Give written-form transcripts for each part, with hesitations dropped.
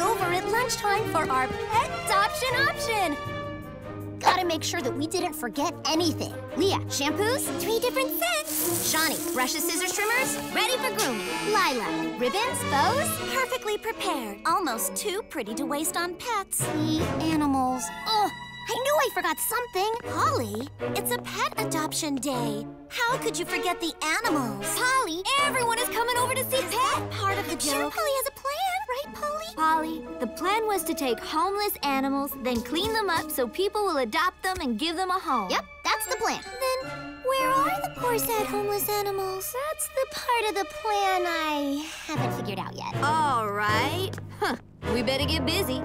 over at lunchtime for our pet adoption option. Gotta make sure that we didn't forget anything. Leah, shampoos, 3 different scents. Shawnee, brushes, scissors, trimmers, ready for grooming. Lila, ribbons, bows, perfectly prepared. Almost too pretty to waste on pets. The animals. Oh, I knew I forgot something. Polly, it's a pet adoption day. How could you forget the animals? Polly, everyone is coming over to see Pet. Part of the joke. Sure, Polly has a plan, right, Polly? Polly, the plan was to take homeless animals, then clean them up so people will adopt them and give them a home. Yep, that's the plan. Then where are the poor, sad, homeless animals? That's the part of the plan I haven't figured out yet. All right. Huh. We better get busy.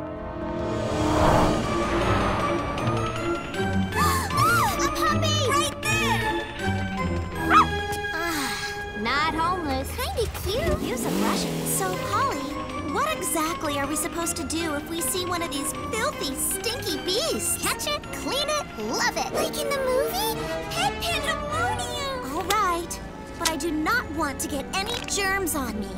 A puppy! Right there! Not homeless. Kinda cute. Use a brush. So, Polly, what exactly are we supposed to do if we see one of these filthy, stinky beasts? Catch it, clean it, love it. Like in the movie? Pet Pandemonium! All right, but I do not want to get any germs on me.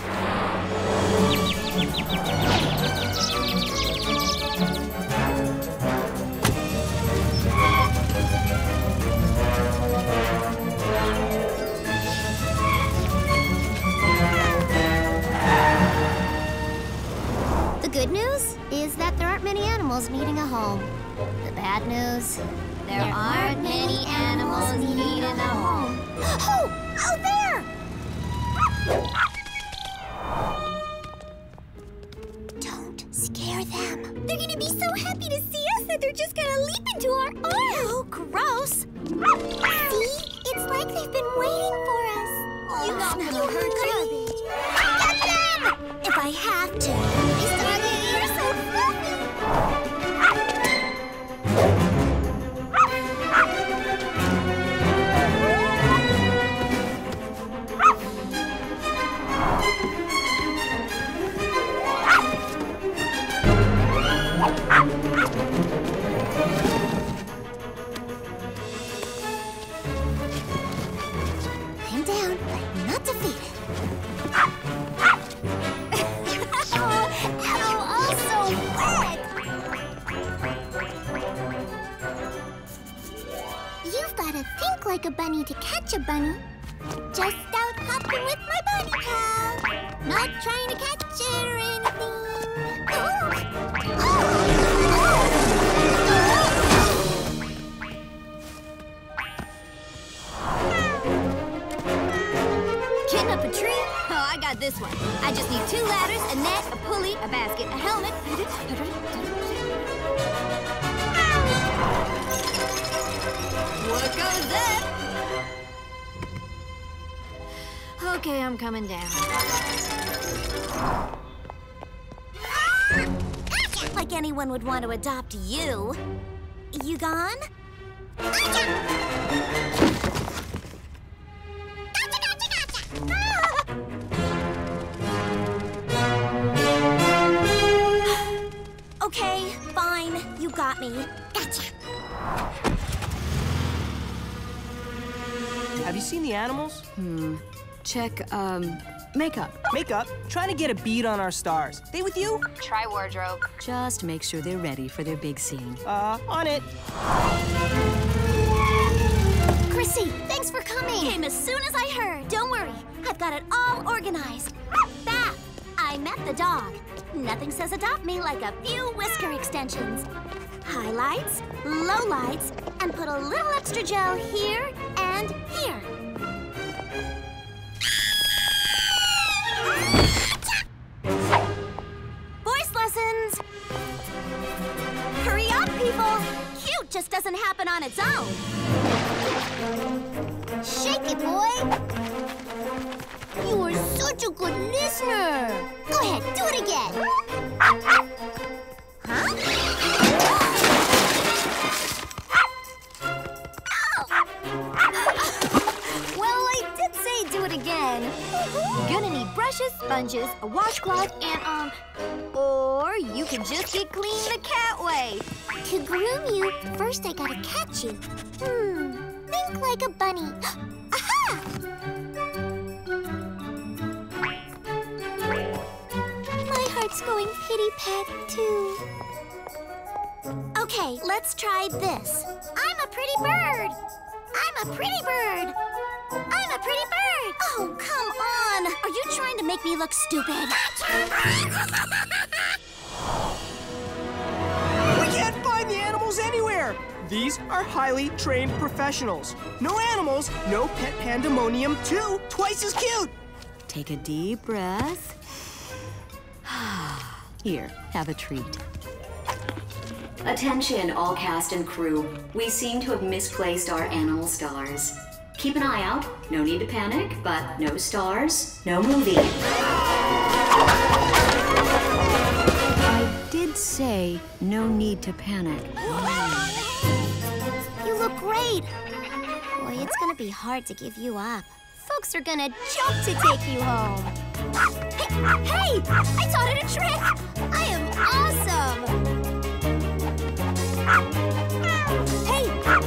The good news is that there aren't many animals needing a home. The bad news, There aren't many animals needing a home. Oh! Out there! Don't scare them. They're gonna be so happy to see us that they're just gonna leap into our arms. Oh, gross. See? It's like they've been waiting for us. Oh, You got no, them, hurt garbage. Get them! If I have to. You're so fluffy. I'm down, but not defeated. Ow, also wet! You've got to think like a bunny to catch a bunny. Just out hopping with my bunny pal. Not trying to catch it or anything. Getting up a tree? Oh, I got this one. I just need 2 ladders, a net, a pulley, a basket, a helmet. What goes up? Okay, I'm coming down. Like anyone would want to adopt you. You gone? Okay, fine. You got me. Gotcha. Have you seen the animals? Check, makeup. Makeup? Trying to get a bead on our stars. They with you? Try wardrobe. Just make sure they're ready for their big scene. On it. Chrissy, thanks for coming. Came as soon as I heard. Don't worry, I've got it all organized. Bath. I met the dog. Nothing says adopt me like a few whisker extensions. Highlights, lowlights, and put a little extra gel here and here. Voice lessons. Hurry up, people. Cute just doesn't happen on its own. Shake it, boy. You are such a good listener. Go ahead, do it again. Huh? Well, I did say do it again. Gonna need brushes, sponges, a washcloth, and, or you can just get clean the cat way. To groom you, first I gotta catch you. Think like a bunny. Aha! My heart's going pitty pet, too. Okay, let's try this. I'm a pretty bird. I'm a pretty bird. I'm a pretty bird. Oh, come on. Are you trying to make me look stupid? We can't find the animals anywhere. These are highly trained professionals. No animals, no pet pandemonium, too. Twice as cute. Take a deep breath. Here, have a treat. Attention, all cast and crew. We seem to have misplaced our animal stars. Keep an eye out. No need to panic, but no stars, no movie. I did say no need to panic. You look great. Boy, it's gonna be hard to give you up. Folks are gonna jump to take you home. Hey! I taught it a trick! I am awesome! Hey!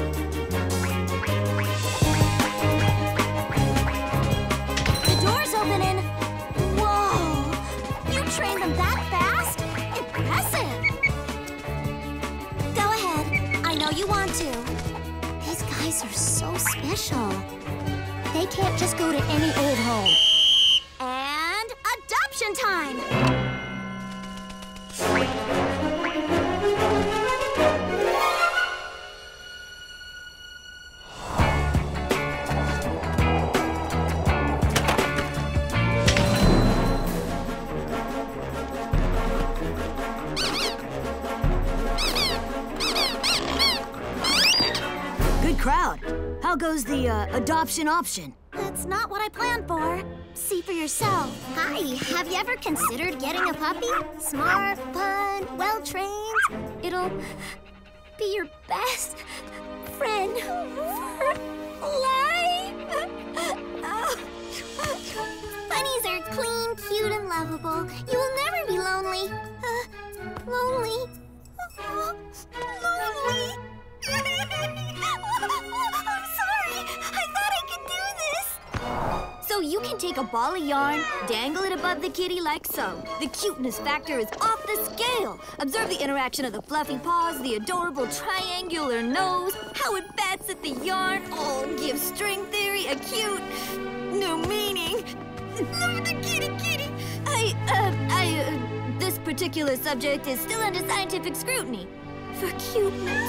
The door's opening! Whoa! You trained them that fast? Impressive! Go ahead. I know you want to. These guys are so special. They can't just go to any old home. And adoption time! Good crowd. How goes the adoption option? That's not what I planned for. See for yourself. Hi, have you ever considered getting a puppy? Smart, fun, well-trained. It'll be your best friend for life. Bunnies are clean, cute, and lovable. You will never be lonely. Lonely. Lonely. I'm sorry. I thought I could do this. So you can take a ball of yarn, dangle it above the kitty like so. The cuteness factor is off the scale. Observe the interaction of the fluffy paws, the adorable triangular nose, how it bats at the yarn. Oh, give string theory a cute new meaning. Look at the kitty. This particular subject is still under scientific scrutiny. For cuteness.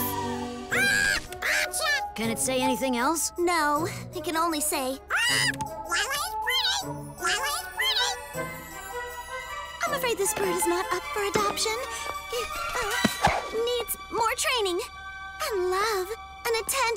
Can it say anything else? No, it can only say, Lila's pretty. Lila's pretty. I'm afraid this bird is not up for adoption. It needs more training and love and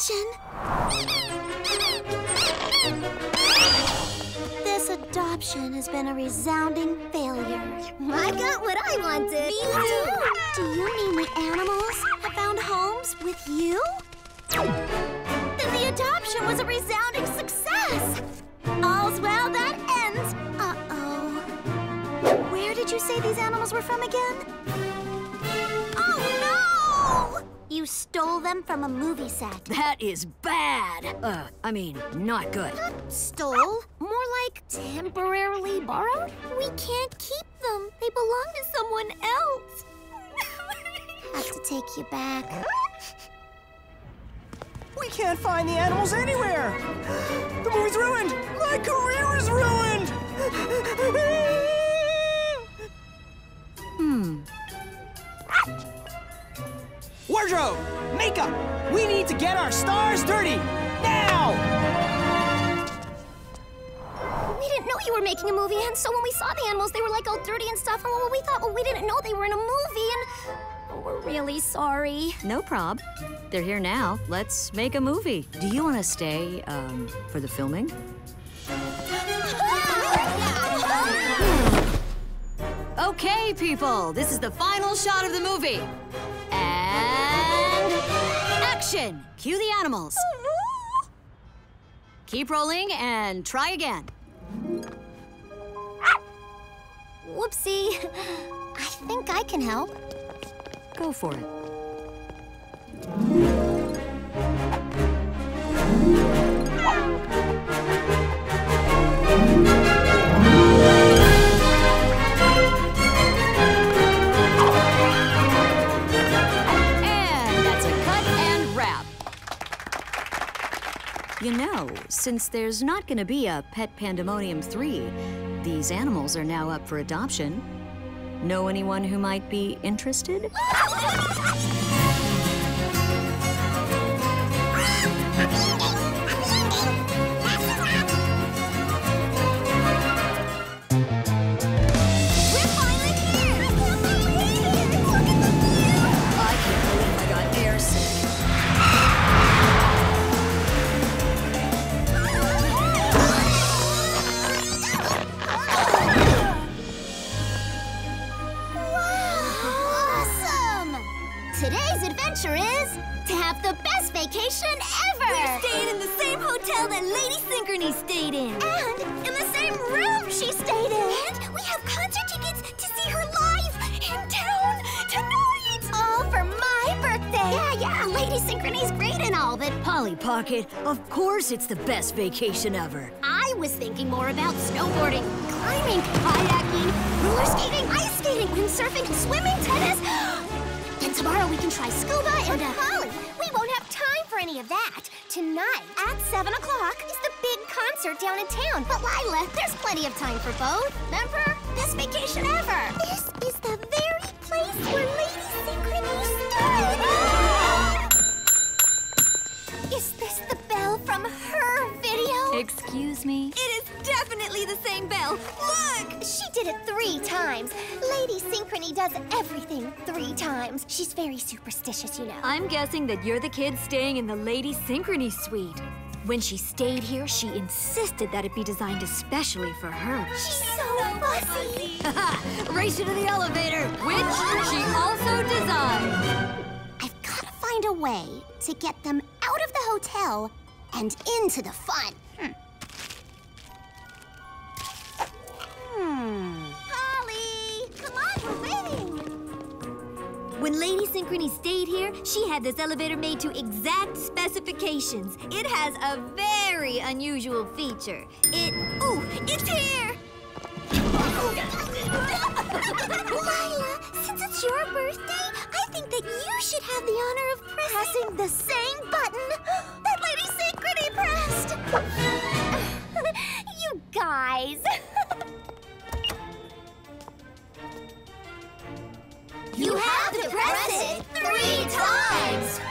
attention. This adoption has been a resounding failure. I got what I wanted. Me too. Do you mean the animals have found homes with you? Then the adoption was a resounding success. All's well that ends. Uh-oh. Where did you say these animals were from again? Oh, no! You stole them from a movie set. That is bad. I mean, not good. Stole? More like temporarily borrowed? We can't keep them. They belong to someone else. Have to take you back. We can't find the animals anywhere. The movie's ruined. My career is ruined. Wardrobe, makeup. We need to get our stars dirty now. We didn't know you were making a movie, and so when we saw the animals, they were like all dirty and stuff, and we thought, well, we didn't know they were in a movie, and we're really sorry. No prob. They're here now. Let's make a movie. Do you want to stay, for the filming? Okay, people. This is the final shot of the movie. And action! Cue the animals. Keep rolling and try again. Whoopsie. I think I can help. Go for it. since there's not gonna be a Pet Pandemonium 3, these animals are now up for adoption. Know anyone who might be interested? Today's adventure is to have the best vacation ever! We're staying in the same hotel that Lady Synchrony stayed in. And in the same room she stayed in! And we have concert tickets to see her live in town tonight! All for my birthday! Yeah, Lady Synchrony's great and all, but Polly Pocket, of course it's the best vacation ever. I was thinking more about snowboarding, climbing, kayaking, roller skating, ice skating, windsurfing, swimming, tennis. And tomorrow we can try scuba and Polly, we won't have time for any of that. Tonight, at 7 o'clock, is the big concert down in town. But Lila, there's plenty of time for both. Remember? Best vacation ever. This is the very place where Lady Synchrony stood. Is this the bell from her video? Excuse me? It is definitely the same bell. Look! She did it 3 times. Lady Synchrony does everything 3 times. She's very superstitious, you know. I'm guessing that you're the kid staying in the Lady Synchrony suite. When she stayed here, she insisted that it be designed especially for her. She's so fussy. Race you to the elevator, which she also designed. I've got to find a way to get them out of the hotel and into the fun. Polly, come on, we're waiting. When Lady Synchrony stayed here, she had this elevator made to exact specifications. It has a very unusual feature. Ooh, it's here! Lila, since it's your birthday, I think that you should have the honor of pressing the same button that Lady Synchrony pressed. You guys. You have to press it 3 times.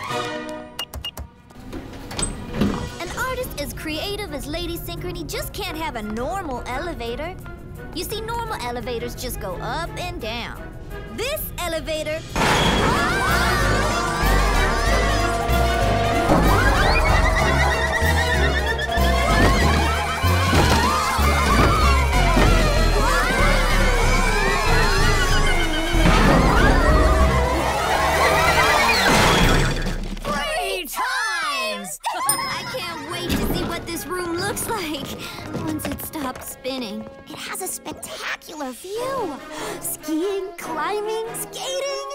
An artist as creative as Lady Synchrony just can't have a normal elevator. You see, normal elevators just go up and down. This elevator... I can't wait to see what this room looks like once it stops spinning. It has a spectacular view. Skiing, climbing, skating.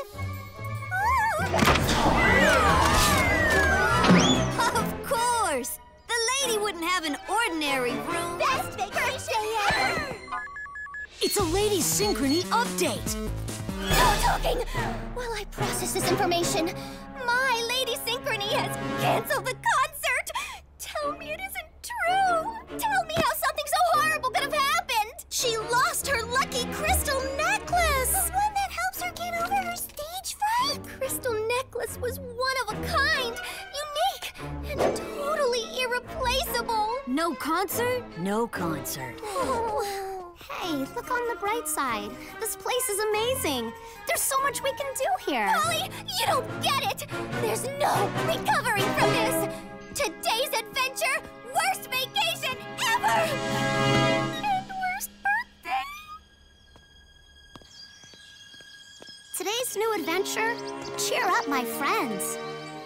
Of course! The lady wouldn't have an ordinary room. Best vacation ever. It's a Lady Synchrony update. No talking. While I process this information, my Lady Synchrony has canceled the concert. Tell me it isn't true. Tell me how something so horrible could have happened. She lost her lucky crystal necklace. The one that helps her get over her stage fright. The crystal necklace was one of a kind, unique, and totally irreplaceable. No concert? No concert. Oh. Hey, look on the bright side. This place is amazing. There's so much we can do here. Polly, you don't get it! There's no recovering from this! Today's adventure, worst vacation ever! And worst birthday! Today's new adventure, cheer up, my friends.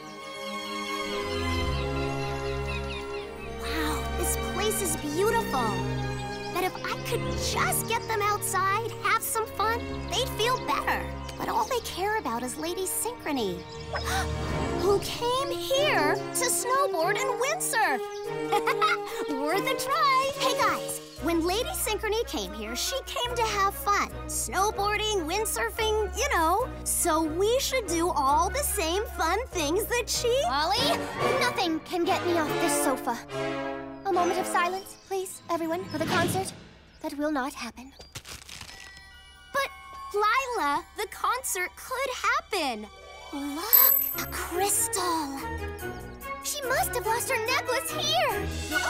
Wow, this place is beautiful. But if I could just get them outside, have some fun, they'd feel better. But all they care about is Lady Synchrony, who came here to snowboard and windsurf. Worth a try. Hey guys, when Lady Synchrony came here, she came to have fun. Snowboarding, windsurfing, you know. So we should do all the same fun things that she... Polly, nothing can get me off this sofa. A moment of silence, please, everyone, for the concert. That will not happen. But, Lila, the concert could happen. Look, a crystal. She must have lost her necklace here.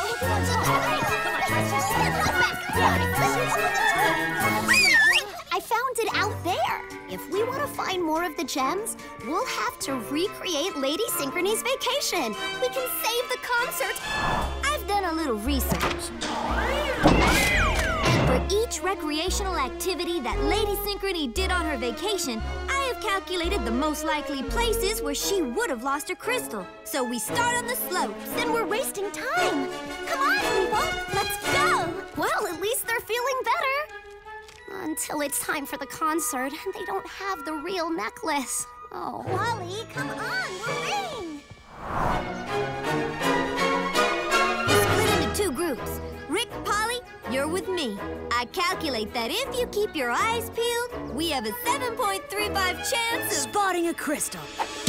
I found it out there. If we want to find more of the gems, we'll have to recreate Lady Synchrony's vacation. We can save the concert. I've done a little research. For each recreational activity that Lady Synchrony did on her vacation, I have calculated the most likely places where she would have lost her crystal. So we start on the slopes. Then we're wasting time. Come on, people, let's go. Well, at least they're feeling better. Until it's time for the concert, and they don't have the real necklace. Oh. Polly, come on, we're in. Split into two groups. Rick, Polly, you're with me. I calculate that if you keep your eyes peeled, we have a 7.35 chance of Spotting a crystal.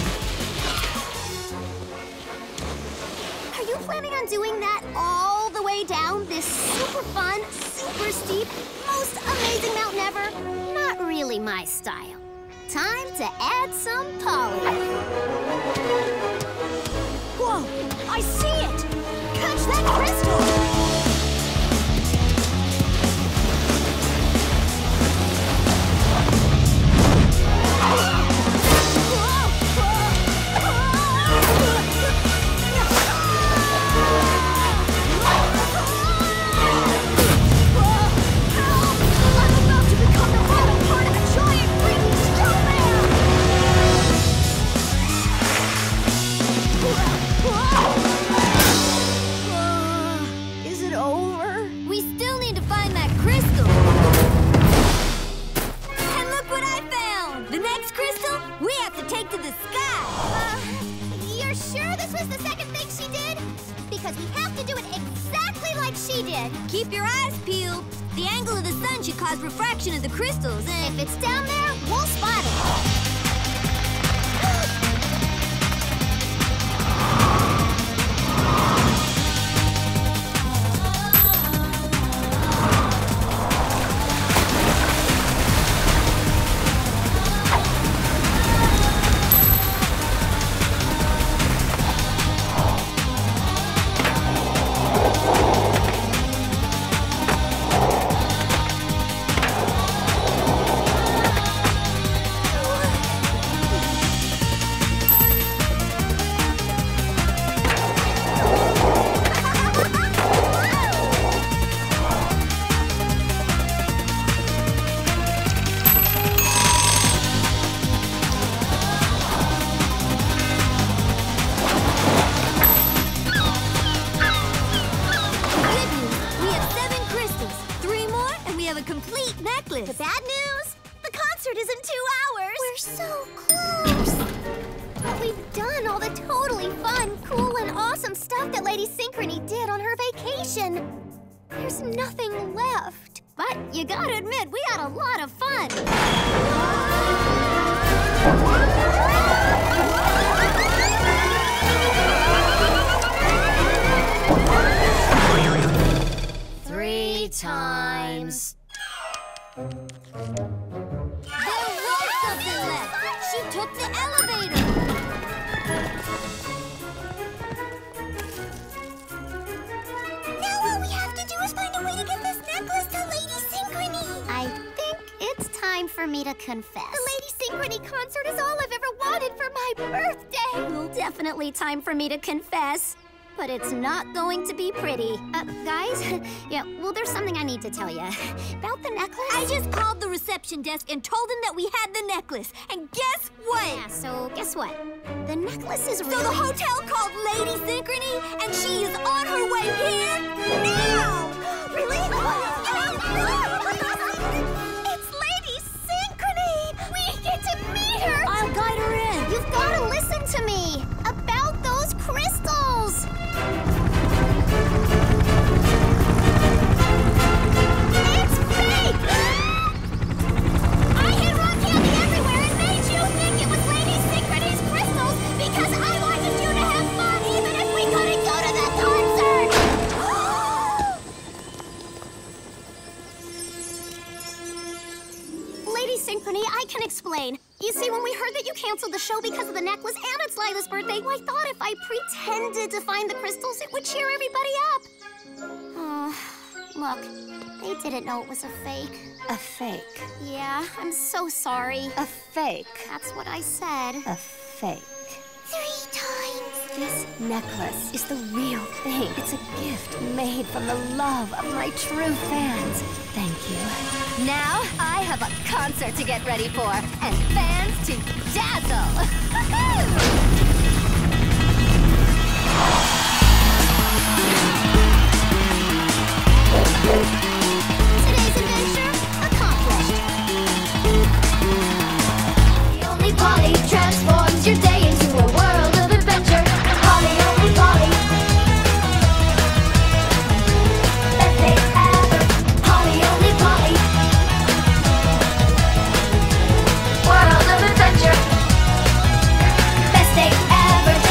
Are you planning on doing that all the way down this super fun, super steep, most amazing mountain ever? Not really my style. Time to add some Polly. Whoa, I see it. Catch that crystal. Is it over? We still need to find that crystal. And look what I found! The next crystal, we have to take to the sky. You're sure this was the second thing she did? Because we have to do it exactly like she did. Keep your eyes peeled. The angle of the sun should cause refraction of the crystals, and If it's down there, we'll spot it. necklace. The bad news? The concert is in 2 hours. We're so close. But we've done all the totally fun, cool, and awesome stuff that Lady Synchrony did on her vacation. There's nothing left. But you gotta admit, we had a lot of fun. Three times. There was something left. She took the elevator. Now all we have to do is find a way to get this necklace to Lady Synchrony. I think it's time for me to confess. The Lady Synchrony concert is all I've ever wanted for my birthday. Well, definitely time for me to confess. But it's not going to be pretty. Guys? Yeah, well, there's something I need to tell you. About the necklace? I just called the reception desk and told them that we had the necklace. And guess what? Yeah, so guess what? The necklace is really... So the hotel called Lady Synchrony, and she is on her way here now! Really? It's Lady Synchrony! We get to meet her! I'll guide her in. You've got to listen to me about those crystals. It's fake! I hid rock candy everywhere and made you think it was Lady Synchrony's crystals because I wanted you to have fun even if we couldn't go to the concert. can explain. You see, when we heard that you canceled the show because of the necklace and it's Lila's birthday, I thought if I pretended to find the crystals, it would cheer everybody up. Look, they didn't know it was a fake. A fake? Yeah, I'm so sorry. A fake? That's what I said. A fake. 3 times. This necklace is the real thing. It's a gift made from the love of my true fans. Thank you. Now I have a concert to get ready for and fans to dazzle.